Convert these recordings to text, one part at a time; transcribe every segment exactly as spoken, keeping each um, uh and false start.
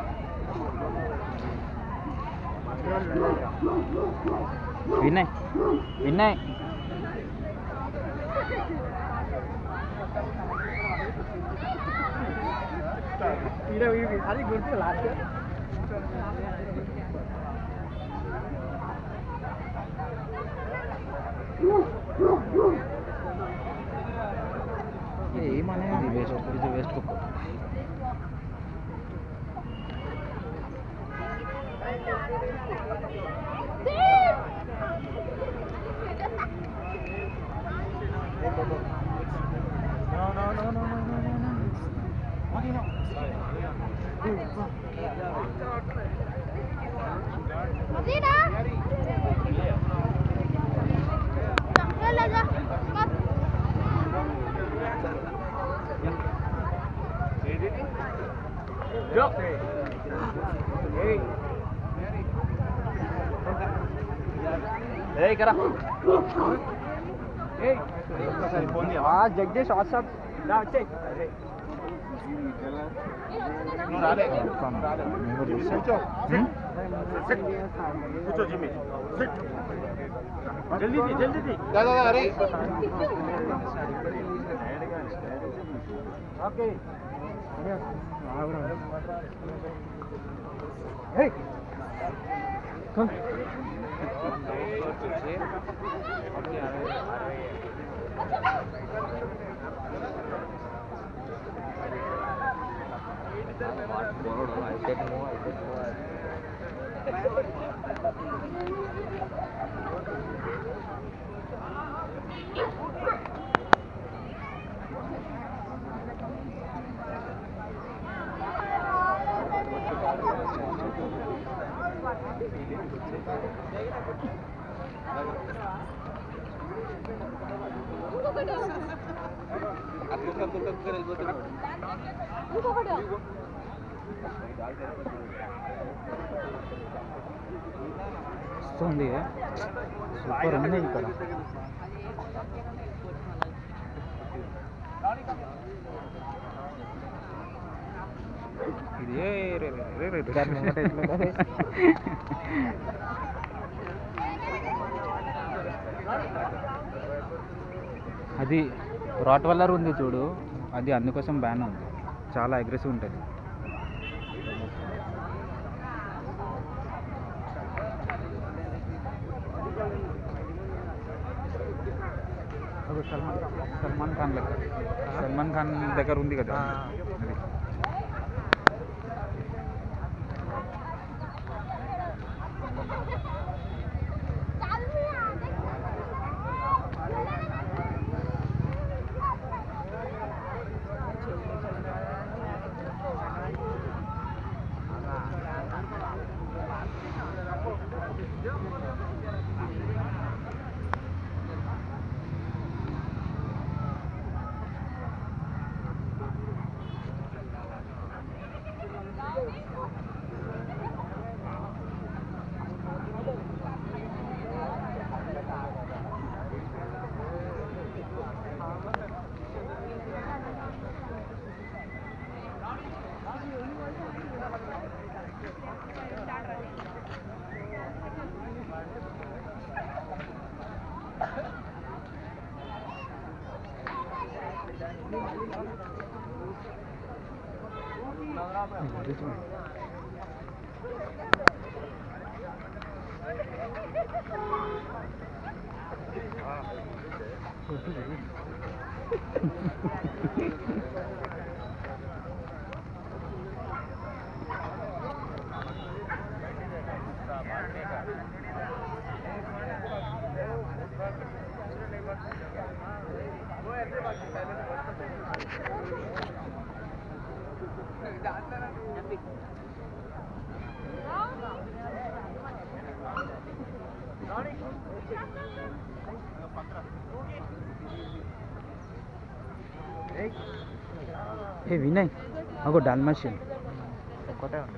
వినయ్ వినయ్ అది గుర్తు లాస్ట్ ఏమనేది వేస్ట్ ఇది వేస్ట్ కుక్క No, no, no, no, no, no, no, no. What do you know? Adina. ले जा Go. Hey. Hey, kara. Hey. Ah, Jagdish, what's up? Now check. No, rale. Sit. Sit. Sit, Jimmy. Sit. जल्दी दी जल्दी दी जा जा अरे okay हे कम వస్తుంది super ఉంది ఇక్కడ ఇది అది రాట్ వల్లర్ ఉంది చూడు అది అందుకోసం బ్యాన్ ఉంది చాలా అగ్రెసివ్ ఉంటుంది సల్మాన్ సల్మాన్ ఖాన్ లెక్క సల్మాన్ ఖాన్ దగ్గర ఉంది కదా అది ఏ వినయ్ అగో డాల్మేషియన్ ఒక్కటే ఉంది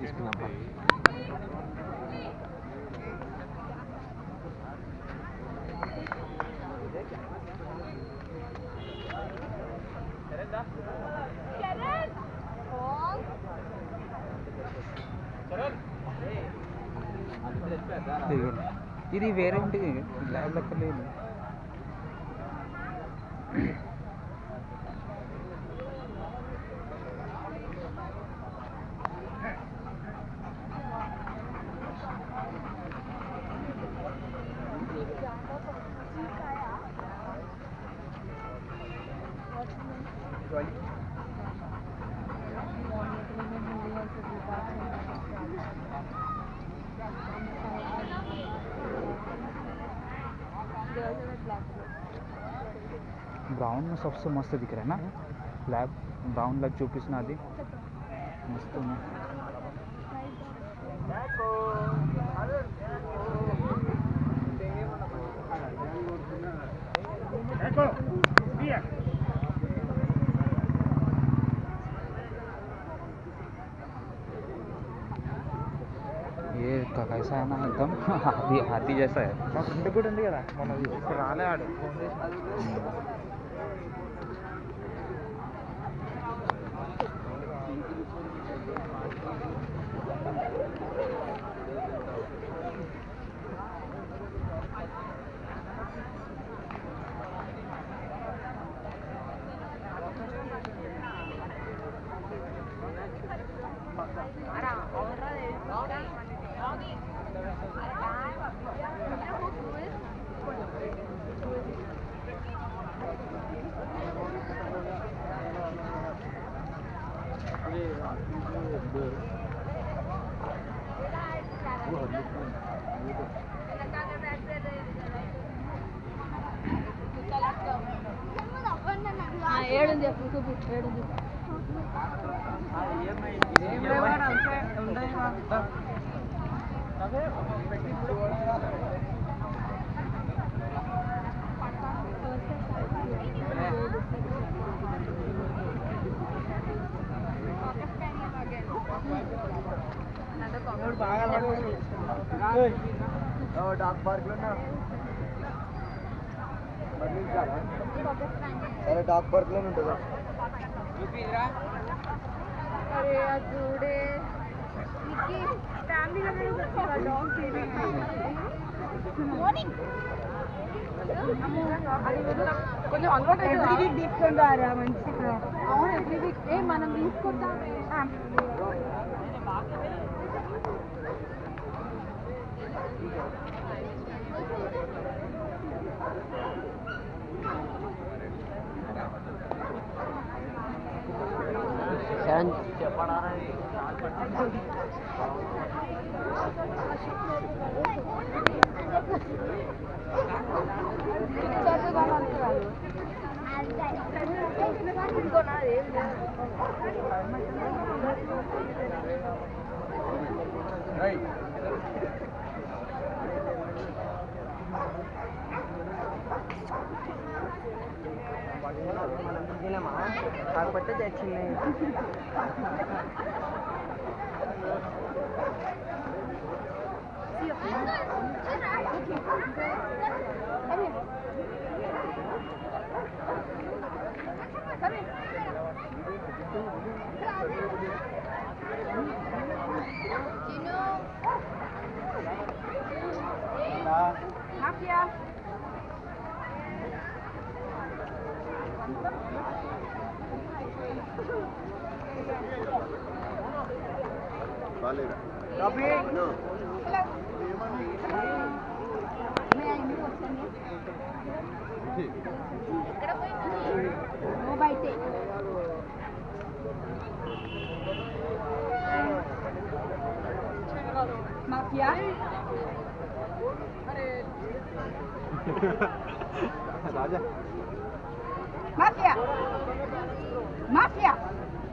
తీసుకుందాం. ఇది వేరే ఉంటుంది, ల్యాబ్ లెక్క లేదు. ब्राउन में सबसे मस्त दिख रहा है ना, ब्लैक ब्राउन लग चूपिस्ना అది मस्त है. ये कैसा है ना, एकदम हाथी हाथी जैसा है. మా ఫ్రెండ్ కూడా ఉంది కదా మనది, రాలే ఆడు ఫోన్ చేసి. ఏడుంది చెప్పు చూపి ఏడుంది. డాక్ పార్క్ లో అరే డాక్ పార్క్ లో ఉంటుందా? అరే అది చూడే ఫ్యామిలీ కొంచెం అలవాటు తీసుకుంటారా మంచిగా. అవును ఎవ్రీ వీక్ ఏ మనం తీసుకుంటామే. చెప్పడా కాకపోతే తెచ్చింది. Mafia. Valera. Copy? No. Hello. May I know what's your name? Ikkada poyindi. No bite. Mafia. Raja. Mafia. Mafia.